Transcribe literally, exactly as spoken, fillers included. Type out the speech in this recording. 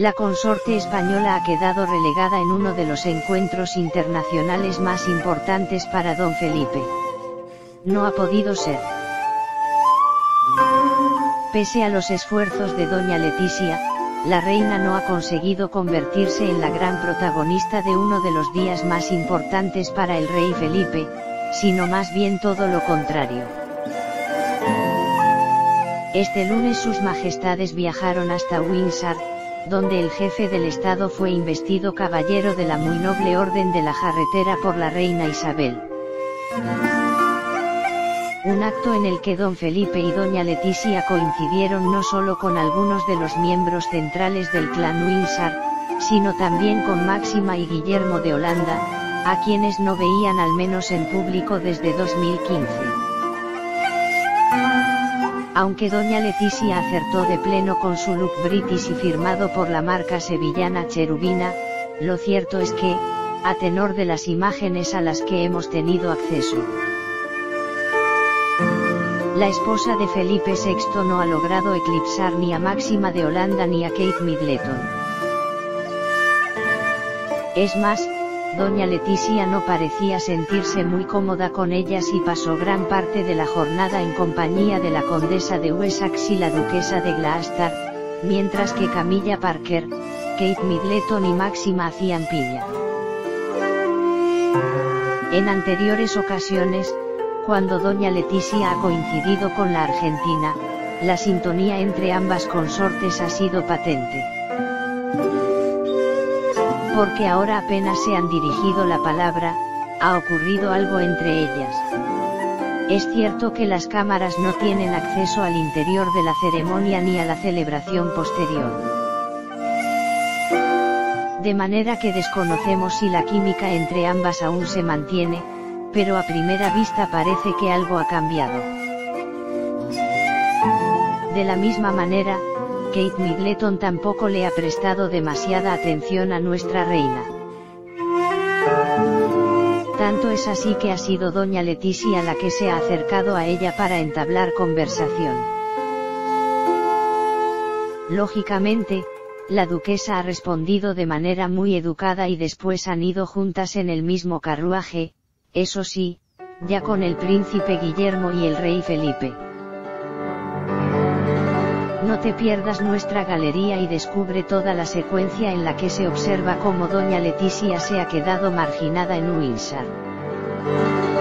la consorte española ha quedado relegada en uno de los encuentros internacionales más importantes para don Felipe. No ha podido ser. Pese a los esfuerzos de doña Leticia, la reina no ha conseguido convertirse en la gran protagonista de uno de los días más importantes para el rey Felipe, sino más bien todo lo contrario. Este lunes sus majestades viajaron hasta Windsor, donde el jefe del Estado fue investido caballero de la muy noble Orden de la Jarretera por la reina Isabel. Un acto en el que don Felipe y doña Leticia coincidieron no solo con algunos de los miembros centrales del clan Windsor, sino también con Máxima y Guillermo de Holanda, a quienes no veían al menos en público desde dos mil quince. Aunque doña Leticia acertó de pleno con su look british y firmado por la marca sevillana Cherubina, lo cierto es que, a tenor de las imágenes a las que hemos tenido acceso, la esposa de Felipe sexto no ha logrado eclipsar ni a Máxima de Holanda ni a Kate Middleton. Es más, doña Leticia no parecía sentirse muy cómoda con ellas y pasó gran parte de la jornada en compañía de la condesa de Wessex y la duquesa de Gloucester, mientras que Camilla Parker, Kate Middleton y Máxima hacían piña. En anteriores ocasiones, cuando doña Leticia ha coincidido con la argentina, la sintonía entre ambas consortes ha sido patente. Porque ahora apenas se han dirigido la palabra, ha ocurrido algo entre ellas. Es cierto que las cámaras no tienen acceso al interior de la ceremonia ni a la celebración posterior. De manera que desconocemos si la química entre ambas aún se mantiene, pero a primera vista parece que algo ha cambiado. De la misma manera, Kate Middleton tampoco le ha prestado demasiada atención a nuestra reina. Tanto es así que ha sido doña Leticia la que se ha acercado a ella para entablar conversación. Lógicamente, la duquesa ha respondido de manera muy educada y después han ido juntas en el mismo carruaje, eso sí, ya con el príncipe Guillermo y el rey Felipe. No te pierdas nuestra galería y descubre toda la secuencia en la que se observa cómo doña Leticia se ha quedado marginada en Windsor.